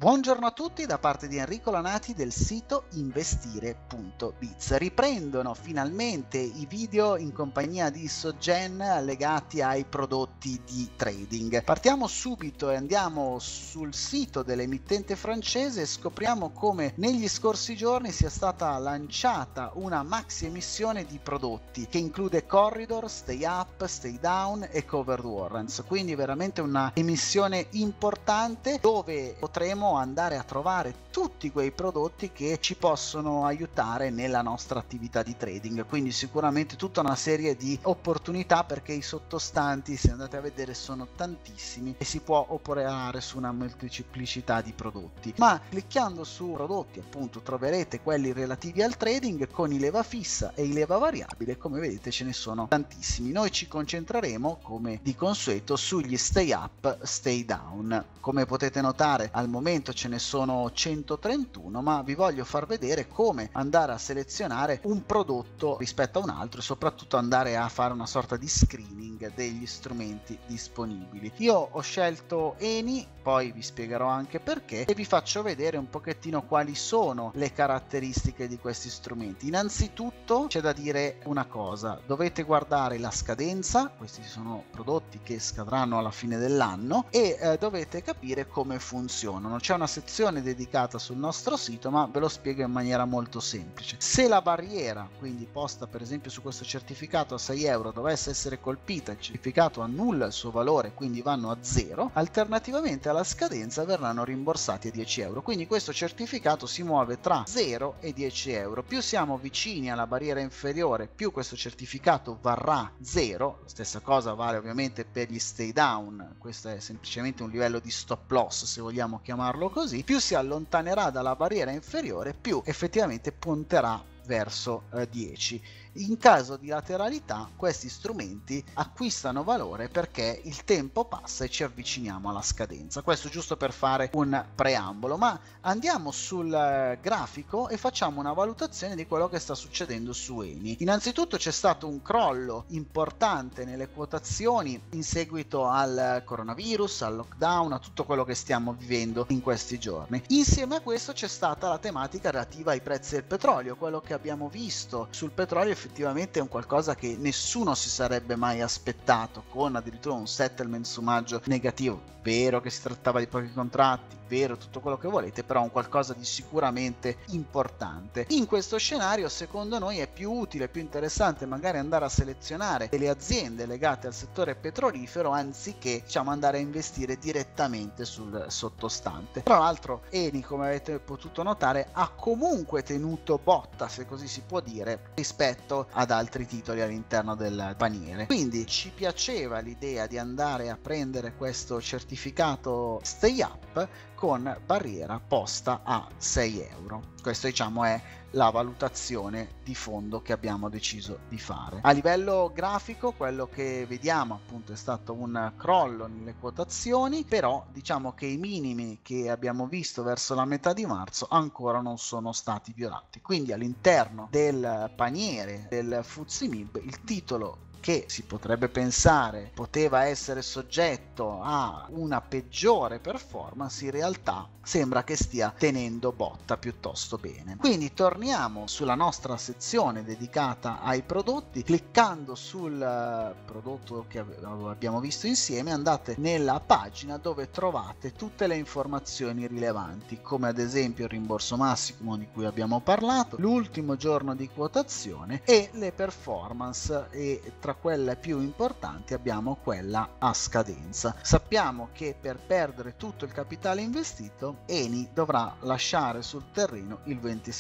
Buongiorno a tutti da parte di Enrico Lanati del sito investire.biz. Riprendono finalmente i video in compagnia di Soggen legati ai prodotti di trading. Partiamo subito e andiamo sul sito dell'emittente francese e scopriamo come negli scorsi giorni sia stata lanciata una maxi emissione di prodotti che include corridor, stay up, stay down e covered warrants. Quindi veramente una emissione importante dove potremo andare a trovare tutti quei prodotti che ci possono aiutare nella nostra attività di trading, quindi sicuramente tutta una serie di opportunità, perché i sottostanti, se andate a vedere, sono tantissimi e si può operare su una molteplicità di prodotti. Ma cliccando su prodotti, appunto, troverete quelli relativi al trading con i leva fissa e i leva variabile. Come vedete ce ne sono tantissimi. Noi ci concentreremo, come di consueto, sugli stay up, stay down. Come potete notare, al momento ce ne sono 131, ma vi voglio far vedere come andare a selezionare un prodotto rispetto a un altro e soprattutto andare a fare una sorta di screening degli strumenti disponibili. Io ho scelto Eni, poi vi spiegherò anche perché, e vi faccio vedere un pochettino quali sono le caratteristiche di questi strumenti. Innanzitutto c'è da dire una cosa: dovete guardare la scadenza, questi sono prodotti che scadranno alla fine dell'anno, e dovete capire come funzionano. C'è una sezione dedicata sul nostro sito, ma ve lo spiego in maniera molto semplice. Se la barriera, quindi posta per esempio su questo certificato a 6 euro, dovesse essere colpita, il certificato annulla il suo valore, quindi vanno a 0, alternativamente alla scadenza verranno rimborsati a 10 euro. Quindi questo certificato si muove tra 0 e 10 euro. Più siamo vicini alla barriera inferiore, più questo certificato varrà 0. La stessa cosa vale ovviamente per gli stay down. Questo è semplicemente un livello di stop loss, se vogliamo chiamarlo così. Più si allontanerà dalla barriera inferiore, più effettivamente punterà verso 10. In caso di lateralità questi strumenti acquistano valore perché il tempo passa e ci avviciniamo alla scadenza. Questo giusto per fare un preambolo, ma andiamo sul grafico e facciamo una valutazione di quello che sta succedendo su Eni. Innanzitutto c'è stato un crollo importante nelle quotazioni in seguito al coronavirus, al lockdown, a tutto quello che stiamo vivendo in questi giorni. Insieme a questo c'è stata la tematica relativa ai prezzi del petrolio. Quello che abbiamo visto sul petrolio effettivamente è un qualcosa che nessuno si sarebbe mai aspettato, con addirittura un settlement su maggio negativo. Vero che si trattava di pochi contratti, vero tutto quello che volete, però un qualcosa di sicuramente importante. In questo scenario, secondo noi, è più utile, più interessante magari andare a selezionare delle aziende legate al settore petrolifero anziché, diciamo, andare a investire direttamente sul sottostante. Tra l'altro Eni, come avete potuto notare, ha comunque tenuto botta, se così si può dire, rispetto ad altri titoli all'interno del paniere. Quindi ci piaceva l'idea di andare a prendere questo certificato stay up con barriera posta a 6 euro. Questo, diciamo, è la valutazione di fondo che abbiamo deciso di fare. A livello grafico quello che vediamo appunto è stato un crollo nelle quotazioni, però diciamo che i minimi che abbiamo visto verso la metà di marzo ancora non sono stati violati. Quindi all'interno del paniere del FTSE MIB il titolo che si potrebbe pensare poteva essere soggetto a una peggiore performance, in realtà sembra che stia tenendo botta piuttosto bene. Quindi torniamo sulla nostra sezione dedicata ai prodotti. Cliccando sul prodotto che abbiamo visto insieme, andate nella pagina dove trovate tutte le informazioni rilevanti, come ad esempio il rimborso massimo di cui abbiamo parlato, l'ultimo giorno di quotazione e le performance, e tra quelle più importanti abbiamo quella a scadenza. Sappiamo che per perdere tutto il capitale investito Eni dovrà lasciare sul terreno il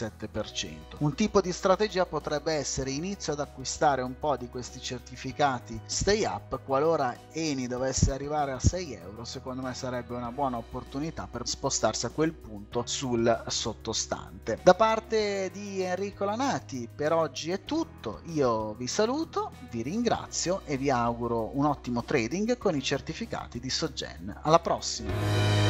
27%. Un tipo di strategia potrebbe essere: inizio ad acquistare un po' di questi certificati stay up, qualora Eni dovesse arrivare a 6 euro, secondo me sarebbe una buona opportunità per spostarsi a quel punto sul sottostante. Da parte di Enrico Lanati per oggi è tutto, io vi saluto, vi ringrazio e vi auguro un ottimo trading con i certificati di Soggen. Alla prossima!